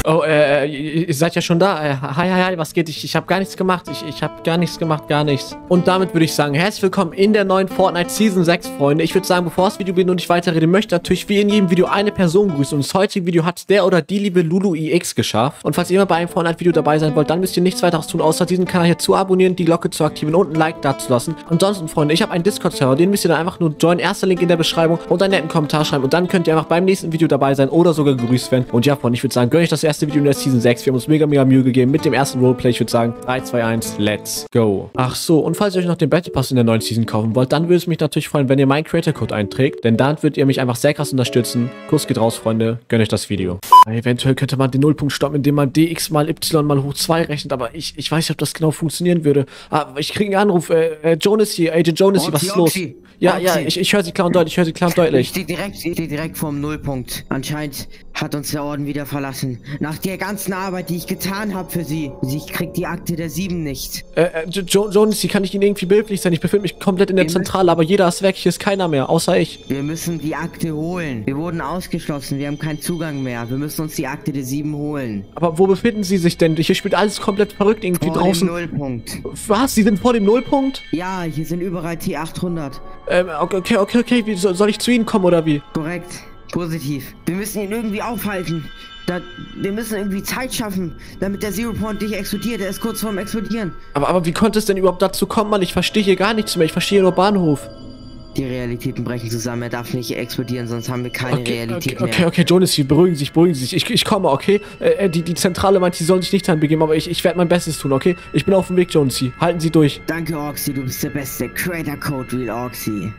Oh, ihr seid ja schon da. Hi, was geht? Ich habe gar nichts gemacht. Ich habe gar nichts gemacht, gar nichts. Und damit würde ich sagen, herzlich willkommen in der neuen Fortnite Season 6, Freunde. Ich würde sagen, bevor das Video beginnt und ich weiterrede, möchte natürlich wie in jedem Video eine Person grüßen. Und das heutige Video hat der oder die liebe LuluIX geschafft. Und falls ihr immer bei einem Fortnite-Video dabei sein wollt, dann müsst ihr nichts weiteres tun, außer diesen Kanal hier zu abonnieren, die Glocke zu aktivieren und ein Like dazulassen. Ansonsten, Freunde, ich habe einen Discord-Server, den müsst ihr dann einfach nur joinen. Erster Link in der Beschreibung und einen netten Kommentar schreiben. Und dann könnt ihr einfach beim nächsten Video dabei sein oder sogar gegrüßt werden. Und ja, Freunde, ich würde sagen, gönnt euch das erste Video in der Season 6. Wir haben uns mega Mühe gegeben mit dem ersten Roleplay. Ich würde sagen, 3, 2, 1, let's go. Ach so, und falls ihr euch noch den Battle Pass in der neuen Season kaufen wollt, dann würde es mich natürlich freuen, wenn ihr meinen Creator Code einträgt, denn dann würdet ihr mich einfach sehr krass unterstützen. Kuss geht raus, Freunde. Gönnt euch das Video. Eventuell könnte man den Nullpunkt stoppen, indem man dx mal y mal hoch 2 rechnet, aber ich weiß nicht, ob das genau funktionieren würde. Ich kriege einen Anruf. Jonas hier, Agent Jonas hier, was ist los? Ja, ich höre Sie klar und deutlich, Ich stehe direkt vorm Nullpunkt. Anscheinend hat uns der Orden wieder verlassen. Nach der ganzen Arbeit, die ich getan habe für Sie. Ich krieg die Akte der 7 nicht. Jonas, kann ich Ihnen irgendwie behilflich sein? Ich befinde mich komplett in der Zentrale, aber jeder ist weg. Hier ist keiner mehr, außer ich. Wir müssen die Akte holen. Wir wurden ausgeschlossen. Wir haben keinen Zugang mehr. Wir müssen uns die Akte der 7 holen. Aber wo befinden Sie sich denn? Hier spielt alles komplett verrückt irgendwie draußen. Vor dem Nullpunkt. Was? Sie sind vor dem Nullpunkt? Ja, hier sind überall T800. Okay. Wie, soll ich zu Ihnen kommen oder wie? Korrekt. Positiv. Wir müssen ihn irgendwie aufhalten. Wir müssen irgendwie Zeit schaffen, damit der Zero Point nicht explodiert. Er ist kurz vorm Explodieren. Aber wie konnte es denn überhaupt dazu kommen, Mann? Ich verstehe hier gar nichts mehr. Ich verstehe nur Bahnhof. Die Realitäten brechen zusammen. Er darf nicht explodieren, sonst haben wir keine Realität mehr. Okay, Jonas, beruhigen Sie sich. Ich komme, okay? Die Zentrale meint, Sie sollen sich nicht anbegeben, aber ich werde mein Bestes tun, okay? Ich bin auf dem Weg, Jonas. Halten Sie durch. Danke, Oxy, du bist der Beste. Creator Code Real Oxy.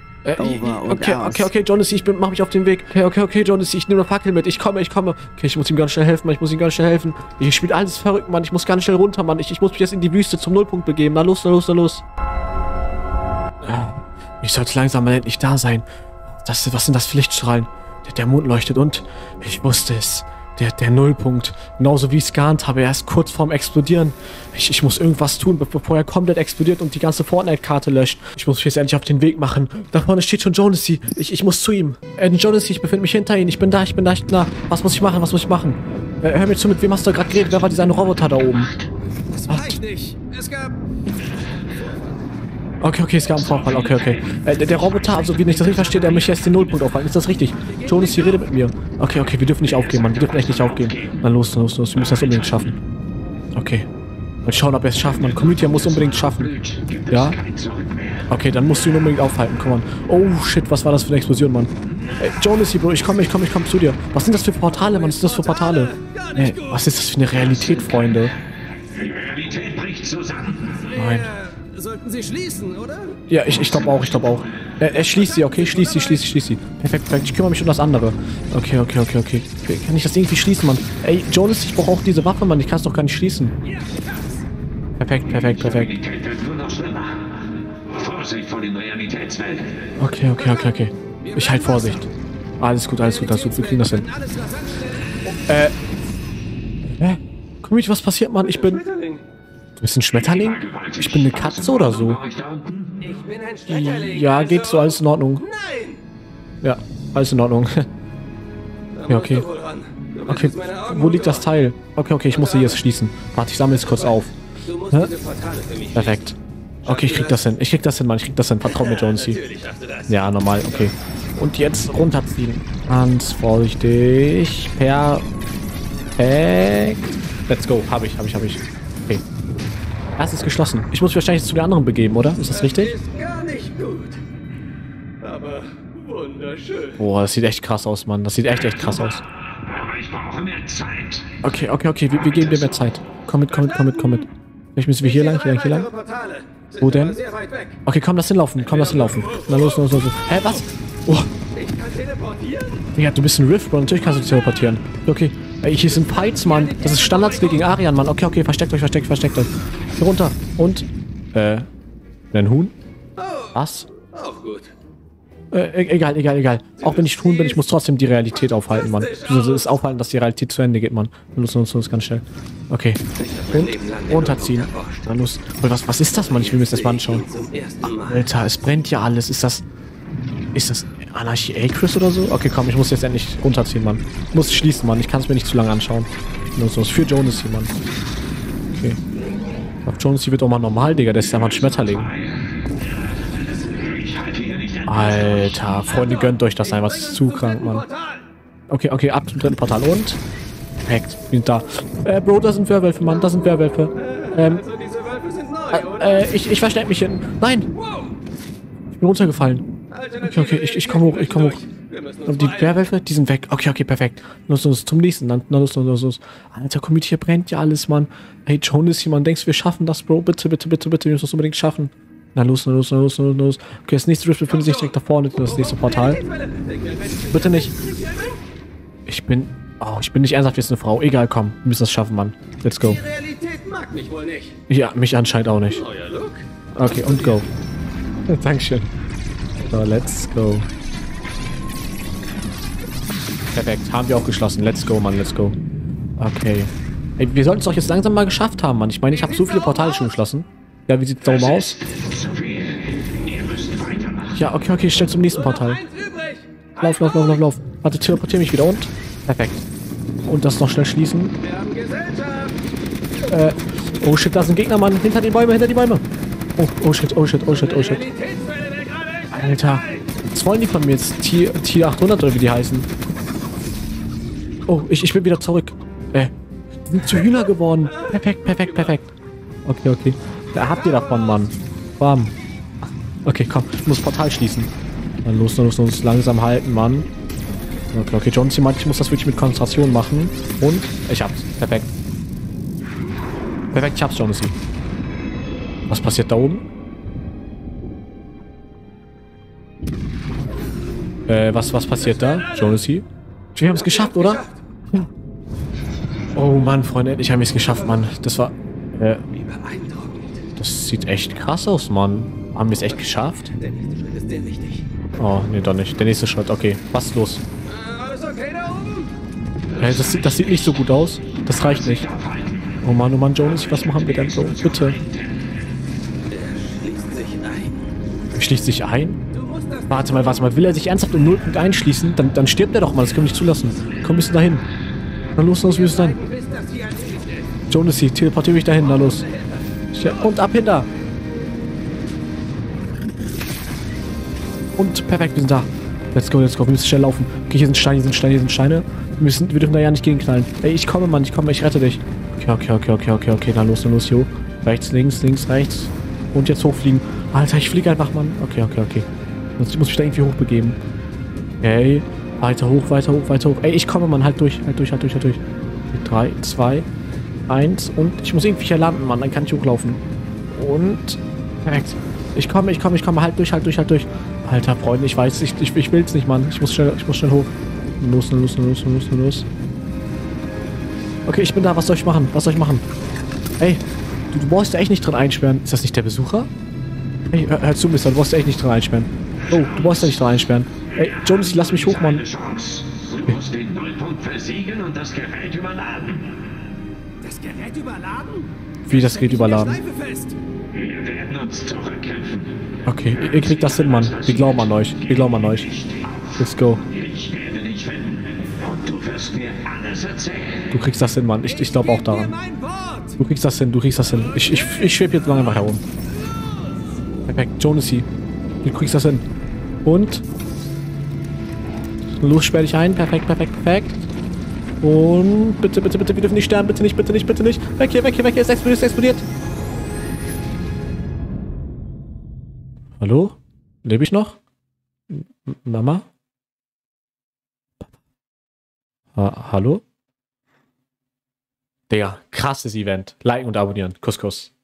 Okay, Jonas, mach mich auf den Weg. Okay, Jonas, ich nehme eine Fackel mit. Ich komme. Okay, ich muss ihm ganz schnell helfen, Mann. Ich spiele alles verrückt, Mann. Ich muss ganz schnell runter, Mann. Ich muss mich jetzt in die Wüste zum Nullpunkt begeben. Na los. Ich sollte langsam mal endlich da sein. Was sind das für Lichtstrahlen? Der Mond leuchtet und ich wusste es. Der Nullpunkt. Genauso wie ich es geahnt habe. Er ist kurz vorm Explodieren. Ich muss irgendwas tun, bevor er komplett explodiert und die ganze Fortnite-Karte löscht. Ich muss mich jetzt endlich auf den Weg machen. Da vorne steht schon Jonas. Ich muss zu ihm. Jonas, ich befinde mich hinter ihm. Ich bin da. Was muss ich machen? Hör mir zu, mit wem hast du gerade geredet? Wer war dieser eine Roboter da oben? Das weiß ich nicht. Es gab... Okay, es gab einen Vorfall. Okay. Der Roboter, also wie ich das richtig verstehe, der möchte jetzt den Nullpunkt aufhalten. Ist das richtig? Jonas, hier redet mit mir. Okay, wir dürfen nicht aufgeben, Mann. Wir dürfen echt nicht aufgeben. Na los. Wir müssen das unbedingt schaffen. Okay. Mal schauen, ob er es schafft, Mann. Community muss unbedingt schaffen. Ja? Okay, dann musst du ihn unbedingt aufhalten. Komm, Mann. Oh, shit, was war das für eine Explosion, Mann? Jonas, hier, Bro, ich komme zu dir. Was sind das für Portale, Mann? Was ist das für Portale? Was ist das für eine Realität, Freunde? Die Realität bricht zusammen. Nein. Sollten sie schließen, oder? Ja, ich glaube auch. Er schließt sie, okay? Schließ sie. Perfekt. Ich kümmere mich um das andere. Okay. Kann ich das irgendwie schließen, Mann? Ey, Jonas, ich brauche auch diese Waffe, Mann. Ich kann es doch gar nicht schließen. Perfekt. Die Realität wird nur noch schlimmer. Vorsicht vor den Realitätswelten. Okay. Ich halte Vorsicht. Alles gut. Wir kriegen das hin. Community, was passiert, Mann? Du bist ein Schmetterling? Ich bin eine Katze oder so? Ich bin ein Schmetterling. Ja, geht so, alles in Ordnung. Nein! Ja, alles in Ordnung. Ja, okay. Okay, wo liegt das Teil? Okay, ich muss hier jetzt schließen. Warte, ich sammle es kurz auf. Perfekt. Okay, ich krieg das hin, Mann. Vertrau mir, Jonesy. Ja, normal, okay. Und jetzt runterziehen. Ganz vorsichtig. Perfekt. Let's go. Hab ich. Okay. Das ist geschlossen. Ich muss mich wahrscheinlich zu den anderen begeben, oder? Ist das richtig? Ist gar nicht gut. Aber wunderschön. Boah, das sieht echt krass aus, Mann. Das sieht echt krass aus. Aber ich brauche mehr Zeit. Okay. Wir geben dir mehr Zeit. Komm mit. Vielleicht müssen wir hier lang. Wo denn? Okay, komm, lass hinlaufen. Na los. Hä, was? Oh. Ich kann teleportieren? Ja, du bist ein Rift, Bro. Natürlich kannst du teleportieren. Okay. Ey, hier sind Fights, Mann. Das ist Standardskill gegen Arian, Mann. Okay. Versteckt euch. Hier runter. Und, ein Huhn? Was? Auch gut. Egal. Auch wenn ich Huhn bin, ich muss trotzdem die Realität aufhalten, Mann. Also das Aufhalten, dass die Realität zu Ende geht, Mann. Los, ganz schnell. Okay. Und runterziehen. Na los. Was ist das, Mann? Ich will mir das mal anschauen. Alter, es brennt ja alles. Ist das... Anarchy Acres oder so? Okay, komm, ich muss jetzt endlich runterziehen, Mann. Ich muss schließen, Mann. Ich kann es mir nicht zu lange anschauen. Nur so, für Jonas hier, Mann. Okay. Ich glaub, Jonas hier wird auch mal normal, Digga. Der ist ja mal ein Schmetterling. Alter, Freunde, gönnt euch das einfach. Das ist zu krank, Mann. Okay, okay, ab zum dritten Portal und... Perfekt, wir sind da. Bro, da sind Werwölfe, Mann. Da sind Werwölfe. Also diese Wölfe sind neu, und... Ich versteck mich hin. Nein! Ich bin runtergefallen. Okay, okay, ich komm hoch, ich komm hoch. Und die Werwölfe, die sind weg. Okay, okay, perfekt. Los, los, zum nächsten. Dann, los, los, los, los. Alter, Community, hier brennt ja alles, Mann. Hey, Jonas hier, Mann. Denkst du, wir schaffen das, Bro? Bitte, bitte, bitte, bitte. Wir müssen das unbedingt schaffen. Na los, na los, na los, na los, na los. Okay, das nächste Rift befindet sich direkt da vorne. Das nächste Portal. Bitte nicht. Ich bin... Oh, ich bin nicht ernsthaft jetzt eine Frau. Egal, komm. Wir müssen das schaffen, Mann. Let's go. Die Realität mag mich wohl nicht. Ja, mich anscheinend auch nicht. Euer Look? Okay, und go. Dankeschön. So, let's go. Perfekt, haben wir auch geschlossen. Let's go, Mann, let's go. Okay. Ey, wir sollten es doch jetzt langsam mal geschafft haben, Mann. Ich meine, ich habe so viele Portale schon geschlossen. Ja, wie sieht's da oben aus? Ja, okay, okay, schnell zum nächsten Portal. Lauf, lauf, lauf, lauf, lauf. Warte, teleportiere mich wieder und... Perfekt. Und das noch schnell schließen. Wir haben Gesellschaft. Oh shit, da sind Gegner, Mann. Hinter die Bäume, hinter die Bäume. Oh, oh shit, oh shit, oh shit, oh shit. Alter. Was wollen die von mir jetzt? Tier 800 oder wie die heißen? Oh, ich bin wieder zurück. Die sind zu Hühner geworden. Perfekt, perfekt, perfekt. Okay, okay. Da habt ihr davon, Mann. Bam. Okay, komm. Ich muss das Portal schließen. Dann los, los, los. Langsam halten, Mann. Okay, okay. Johnson meint, ich muss das wirklich mit Konzentration machen. Und ich hab's. Perfekt. Perfekt, ich hab's, Johnson. Was passiert da oben? Was passiert da? Jonesy? Wir haben es geschafft, oder? Ja. Oh Mann, Freunde, endlich haben wir es geschafft, Mann. Das war... Wie beeindruckend. Das sieht echt krass aus, Mann. Haben wir es echt geschafft? Der nächste Schritt ist sehr wichtig. Oh, nee, doch nicht. Der nächste Schritt, okay. Was ist los? Alles okay da oben? Das sieht nicht so gut aus. Das reicht nicht. Oh Mann, Jonesy, was machen wir denn so? Bitte. Schließt sich ein. Schließt sich ein? Du musst das... Warte mal. Will er sich ernsthaft im Nullpunkt einschließen? Dann stirbt er doch mal. Das können wir nicht zulassen. Komm, wir müssen dahin. Na los, wir müssen dahin. Bis das hier ein Lied ist. Jonesy, teleportiere mich dahin. Na los. Ja, und ab hinter. Und perfekt, wir sind da. Let's go. Wir müssen schnell laufen. Okay, hier sind Steine. Wir dürfen da ja nicht gegenknallen. Ey, ich komme, Mann. Ich rette dich. Okay. Na los, jo. Rechts, links, rechts. Und jetzt hochfliegen. Alter, ich fliege einfach, Mann. Okay. Ich muss mich da irgendwie hochbegeben. Ey, weiter hoch. Ey, ich komme, Mann. Halt durch. 3, 2, 1. Und ich muss irgendwie hier landen, Mann. Dann kann ich hochlaufen. Und... Perfekt. Ich komme. Halt durch. Alter, Freunde, ich weiß, ich will's nicht, Mann. Ich muss schnell hoch. Los. Okay, ich bin da. Was soll ich machen? Ey, du brauchst ja echt nicht drin einsperren. Ist das nicht der Besucher? Ey, hör zu, Mister. Du brauchst ja echt nicht drin einsperren. Oh, du brauchst ja nicht drin einsperren. Ey, Jones, lass mich hoch, Mann. Du musst den Nullpunkt versiegeln und das Gerät überladen. Das Gerät überladen? Wie das Gerät überladen? Wir werden uns zurückkämpfen. Okay, ihr kriegt das hin, Mann. Wir glauben an euch. Let's go. Ich werde dich finden und du wirst mir alles erzählen. Du kriegst das hin, Mann. Ich glaube auch daran. Du kriegst das hin. Ich schwebe jetzt lange einfach herum. Perfekt, Jonesy. Du kriegst das hin. Und? Los, sperr dich ein. Perfekt. Und bitte, wir dürfen nicht sterben. Bitte nicht. Weg hier. Es explodiert. Hallo? Lebe ich noch? Mama? Hallo? Digga, krasses Event. Liken und abonnieren. Kuss.